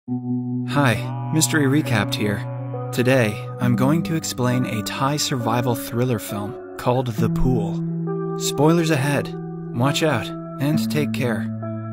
Hi, Mystery Recapped here. Today, I'm going to explain a Thai survival thriller film called The Pool. Spoilers ahead. Watch out, and take care.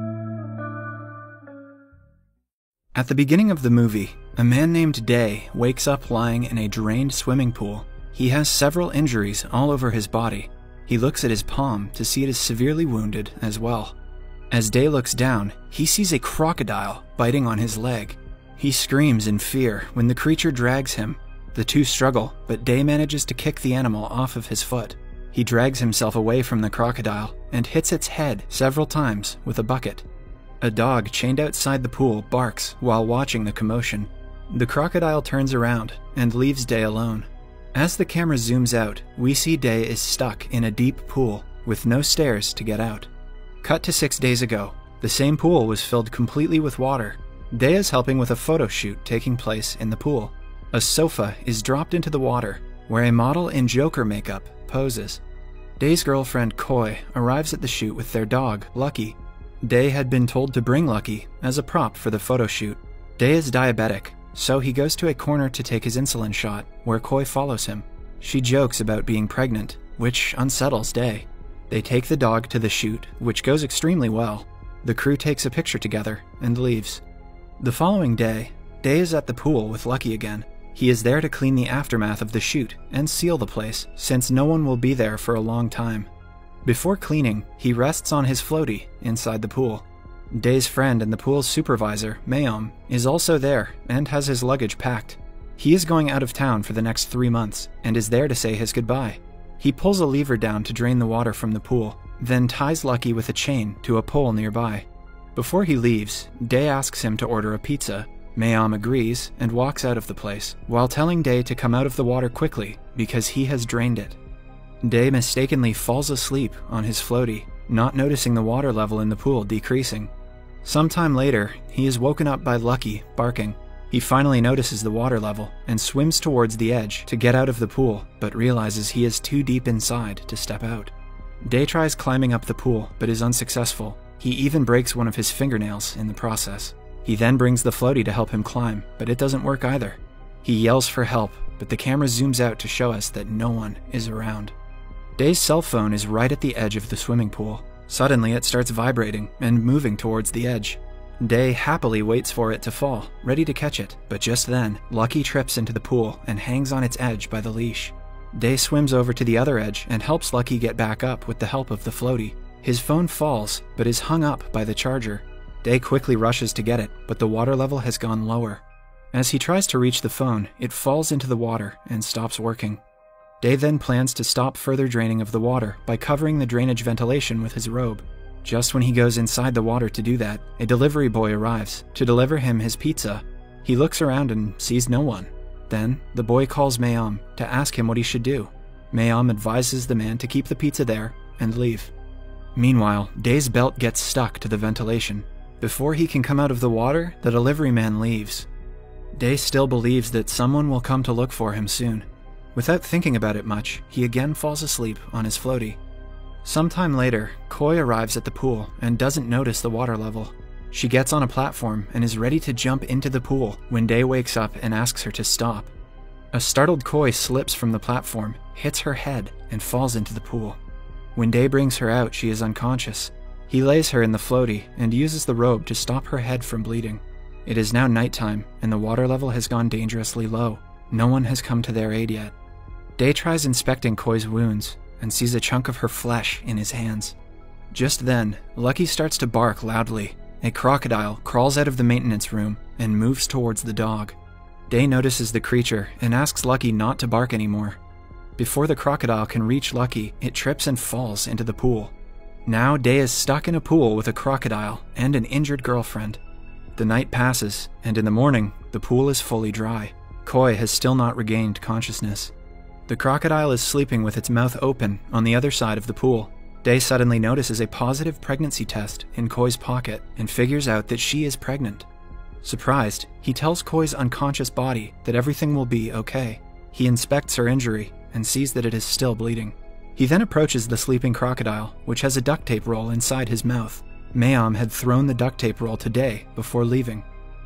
At the beginning of the movie, a man named Day wakes up lying in a drained swimming pool. He has several injuries all over his body. He looks at his palm to see it is severely wounded as well. As Day looks down, he sees a crocodile biting on his leg. He screams in fear when the creature drags him. The two struggle, but Day manages to kick the animal off of his foot. He drags himself away from the crocodile and hits its head several times with a bucket. A dog chained outside the pool barks while watching the commotion. The crocodile turns around and leaves Day alone. As the camera zooms out, we see Day is stuck in a deep pool with no stairs to get out. Cut to 6 days ago, the same pool was filled completely with water. Day is helping with a photo shoot taking place in the pool. A sofa is dropped into the water, where a model in Joker makeup poses. Day's girlfriend Koi arrives at the shoot with their dog, Lucky. Day had been told to bring Lucky as a prop for the photo shoot. Day is diabetic, so he goes to a corner to take his insulin shot, where Koi follows him. She jokes about being pregnant, which unsettles Day. They take the dog to the shoot, which goes extremely well. The crew takes a picture together and leaves. The following day, Day is at the pool with Lucky again. He is there to clean the aftermath of the shoot and seal the place, since no one will be there for a long time. Before cleaning, he rests on his floaty inside the pool. Day's friend and the pool's supervisor, Mayom, is also there and has his luggage packed. He is going out of town for the next 3 months and is there to say his goodbye. He pulls a lever down to drain the water from the pool, then ties Lucky with a chain to a pole nearby. Before he leaves, Day asks him to order a pizza. Mayom agrees and walks out of the place, while telling Day to come out of the water quickly because he has drained it. Day mistakenly falls asleep on his floaty, not noticing the water level in the pool decreasing. Sometime later, he is woken up by Lucky barking. He finally notices the water level and swims towards the edge to get out of the pool, but realizes he is too deep inside to step out. Day tries climbing up the pool, but is unsuccessful. He even breaks one of his fingernails in the process. He then brings the floaty to help him climb, but it doesn't work either. He yells for help, but the camera zooms out to show us that no one is around. Day's cell phone is right at the edge of the swimming pool. Suddenly it starts vibrating and moving towards the edge. Day happily waits for it to fall, ready to catch it, but just then, Lucky trips into the pool and hangs on its edge by the leash. Day swims over to the other edge and helps Lucky get back up with the help of the floaty. His phone falls, but is hung up by the charger. Day quickly rushes to get it, but the water level has gone lower. As he tries to reach the phone, it falls into the water and stops working. Day then plans to stop further draining of the water by covering the drainage ventilation with his robe. Just when he goes inside the water to do that, a delivery boy arrives to deliver him his pizza. He looks around and sees no one. Then, the boy calls Mayom to ask him what he should do. Mayom advises the man to keep the pizza there and leave. Meanwhile, Day's belt gets stuck to the ventilation. Before he can come out of the water, the delivery man leaves. Day still believes that someone will come to look for him soon. Without thinking about it much, he again falls asleep on his floaty. Sometime later, Koi arrives at the pool and doesn't notice the water level. She gets on a platform and is ready to jump into the pool when Day wakes up and asks her to stop. A startled Koi slips from the platform, hits her head, and falls into the pool. When Day brings her out, she is unconscious. He lays her in the floaty and uses the robe to stop her head from bleeding. It is now nighttime and the water level has gone dangerously low. No one has come to their aid yet. Day tries inspecting Koi's wounds and sees a chunk of her flesh in his hands. Just then, Lucky starts to bark loudly. A crocodile crawls out of the maintenance room and moves towards the dog. Day notices the creature and asks Lucky not to bark anymore. Before the crocodile can reach Lucky, it trips and falls into the pool. Now Day is stuck in a pool with a crocodile and an injured girlfriend. The night passes, and in the morning, the pool is fully dry. Koi has still not regained consciousness. The crocodile is sleeping with its mouth open on the other side of the pool. Day suddenly notices a positive pregnancy test in Koi's pocket and figures out that she is pregnant. Surprised, he tells Koi's unconscious body that everything will be okay. He inspects her injury and sees that it is still bleeding. He then approaches the sleeping crocodile, which has a duct tape roll inside his mouth. Mayom had thrown the duct tape roll to Day before leaving.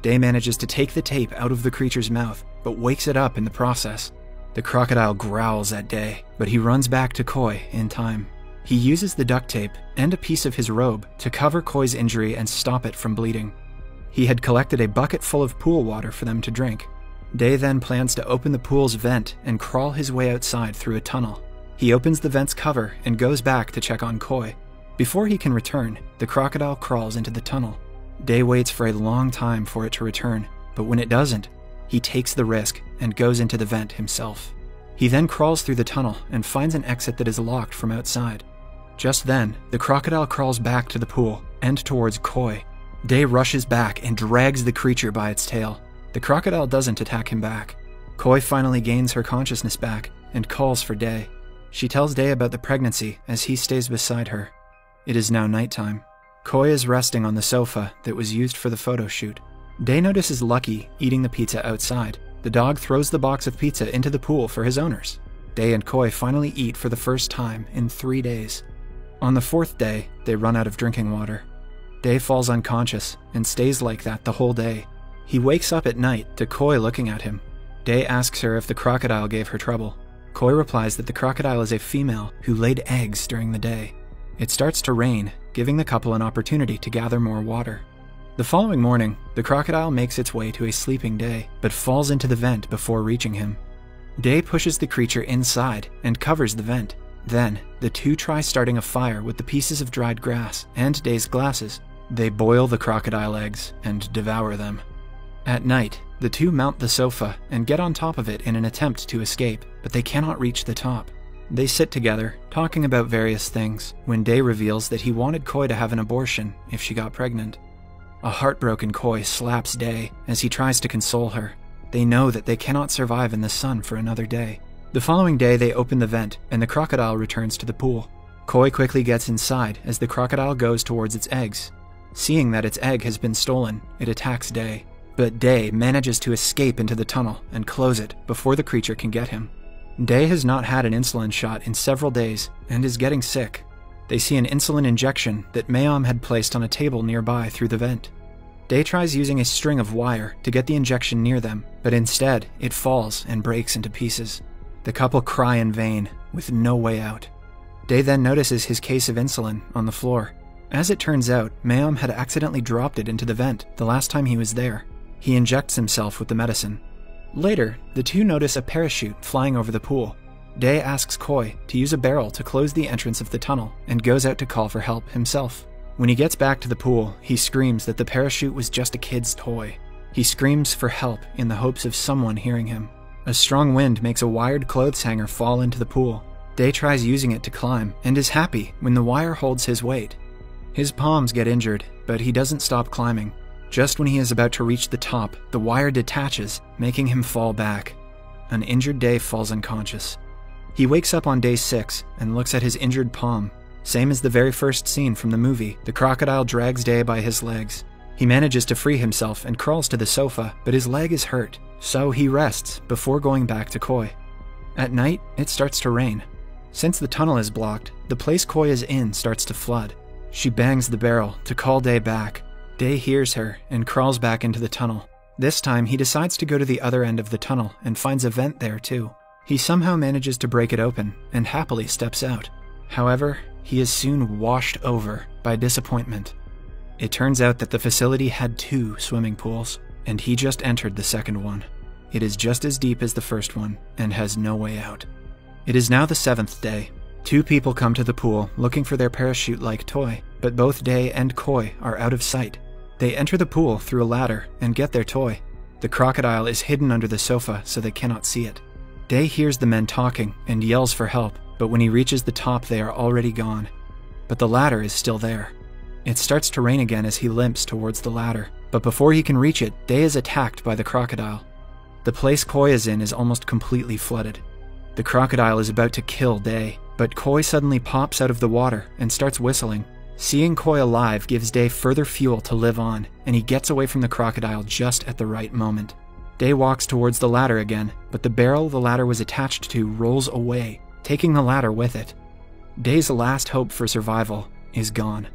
Day manages to take the tape out of the creature's mouth, but wakes it up in the process. The crocodile growls at Day, but he runs back to Koi in time. He uses the duct tape and a piece of his robe to cover Koi's injury and stop it from bleeding. He had collected a bucket full of pool water for them to drink. Day then plans to open the pool's vent and crawl his way outside through a tunnel. He opens the vent's cover and goes back to check on Koi. Before he can return, the crocodile crawls into the tunnel. Day waits for a long time for it to return, but when it doesn't, he takes the risk and goes into the vent himself. He then crawls through the tunnel and finds an exit that is locked from outside. Just then, the crocodile crawls back to the pool and towards Koi. Day rushes back and drags the creature by its tail. The crocodile doesn't attack him back. Koi finally gains her consciousness back and calls for Day. She tells Day about the pregnancy as he stays beside her. It is now nighttime. Koi is resting on the sofa that was used for the photo shoot. Day notices Lucky eating the pizza outside. The dog throws the box of pizza into the pool for his owners. Day and Koi finally eat for the first time in 3 days. On the 4th day, they run out of drinking water. Day falls unconscious and stays like that the whole day. He wakes up at night to Koi looking at him. Day asks her if the crocodile gave her trouble. Koi replies that the crocodile is a female who laid eggs during the day. It starts to rain, giving the couple an opportunity to gather more water. The following morning, the crocodile makes its way to a sleeping Day, but falls into the vent before reaching him. Day pushes the creature inside and covers the vent. Then, the two try starting a fire with the pieces of dried grass and Day's glasses. They boil the crocodile eggs and devour them. At night, the two mount the sofa and get on top of it in an attempt to escape, but they cannot reach the top. They sit together, talking about various things, when Day reveals that he wanted Koi to have an abortion if she got pregnant. A heartbroken Koi slaps Day as he tries to console her. They know that they cannot survive in the sun for another day. The following day, they open the vent, and the crocodile returns to the pool. Koi quickly gets inside as the crocodile goes towards its eggs. Seeing that its egg has been stolen, it attacks Day. But Day manages to escape into the tunnel and close it before the creature can get him. Day has not had an insulin shot in several days and is getting sick. They see an insulin injection that Mayom had placed on a table nearby through the vent. Day tries using a string of wire to get the injection near them, but instead it falls and breaks into pieces. The couple cry in vain, with no way out. Day then notices his case of insulin on the floor. As it turns out, Mayom had accidentally dropped it into the vent the last time he was there. He injects himself with the medicine. Later, the two notice a parachute flying over the pool. Day asks Koi to use a barrel to close the entrance of the tunnel and goes out to call for help himself. When he gets back to the pool, he screams that the parachute was just a kid's toy. He screams for help in the hopes of someone hearing him. A strong wind makes a wired clothes hanger fall into the pool. Day tries using it to climb and is happy when the wire holds his weight. His palms get injured, but he doesn't stop climbing. Just when he is about to reach the top, the wire detaches, making him fall back. An injured Day falls unconscious. He wakes up on day 6 and looks at his injured palm. Same as the very first scene from the movie, the crocodile drags Day by his legs. He manages to free himself and crawls to the sofa, but his leg is hurt, so he rests before going back to Koi. At night, it starts to rain. Since the tunnel is blocked, the place Koi is in starts to flood. She bangs the barrel to call Day back. Day hears her and crawls back into the tunnel. This time, he decides to go to the other end of the tunnel and finds a vent there too. He somehow manages to break it open and happily steps out. However, he is soon washed over by disappointment. It turns out that the facility had 2 swimming pools, and he just entered the second one. It is just as deep as the first one and has no way out. It is now the 7th day. 2 people come to the pool looking for their parachute-like toy, but both Day and Koi are out of sight. They enter the pool through a ladder and get their toy. The crocodile is hidden under the sofa so they cannot see it. Day hears the men talking and yells for help, but when he reaches the top they are already gone. But the ladder is still there. It starts to rain again as he limps towards the ladder, but before he can reach it, Day is attacked by the crocodile. The place Koi is in is almost completely flooded. The crocodile is about to kill Day, but Koi suddenly pops out of the water and starts whistling. Seeing Koi alive gives Day further fuel to live on, and he gets away from the crocodile just at the right moment. Day walks towards the ladder again, but the barrel the ladder was attached to rolls away, taking the ladder with it. Day's last hope for survival is gone.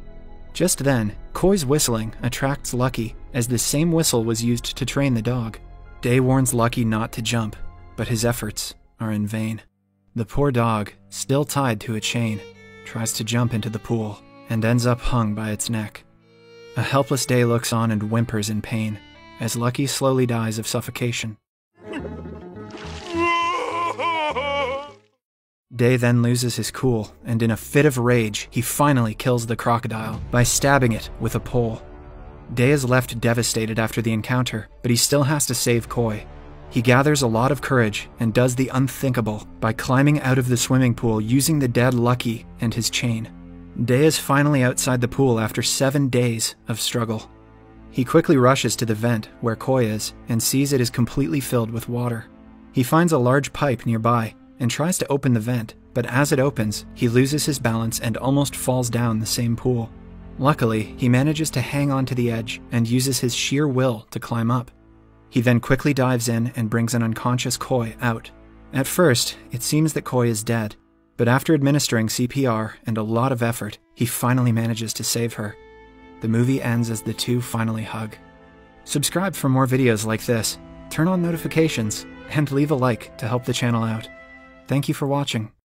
Just then, Koi's whistling attracts Lucky, as the same whistle was used to train the dog. Day warns Lucky not to jump, but his efforts are in vain. The poor dog, still tied to a chain, tries to jump into the pool and ends up hung by its neck. A helpless Day looks on and whimpers in pain, as Lucky slowly dies of suffocation. Day then loses his cool, and in a fit of rage, he finally kills the crocodile by stabbing it with a pole. Day is left devastated after the encounter, but he still has to save Koi. He gathers a lot of courage and does the unthinkable by climbing out of the swimming pool using the dead Lucky and his chain. Day is finally outside the pool after 7 days of struggle. He quickly rushes to the vent where Koi is and sees it is completely filled with water. He finds a large pipe nearby and tries to open the vent, but as it opens, he loses his balance and almost falls down the same pool. Luckily, he manages to hang on to the edge and uses his sheer will to climb up. He then quickly dives in and brings an unconscious Koi out. At first, it seems that Koi is dead, but after administering CPR and a lot of effort, he finally manages to save her. The movie ends as the two finally hug. Subscribe for more videos like this, turn on notifications, and leave a like to help the channel out. Thank you for watching.